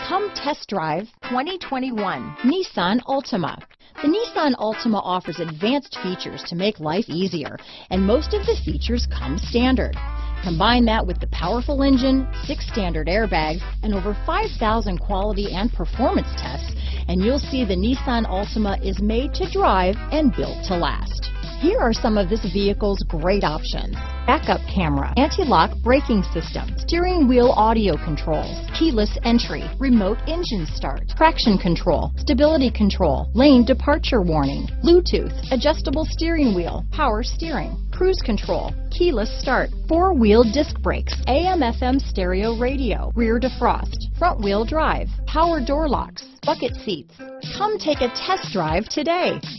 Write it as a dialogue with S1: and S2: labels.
S1: Come test drive 2021 Nissan Altima. The Nissan Altima offers advanced features to make life easier, and most of the features come standard. Combine that with the powerful engine, 6 standard airbags, and over 5,000 quality and performance tests, and you'll see the Nissan Altima is made to drive and built to last. Here are some of this vehicle's great options: backup camera, anti-lock braking system, steering wheel audio controls, keyless entry, remote engine start, traction control, stability control, lane departure warning, Bluetooth, adjustable steering wheel, power steering, cruise control, keyless start, 4-wheel disc brakes, AM/FM stereo radio, rear defrost, front wheel drive, power door locks, bucket seats. Come take a test drive today.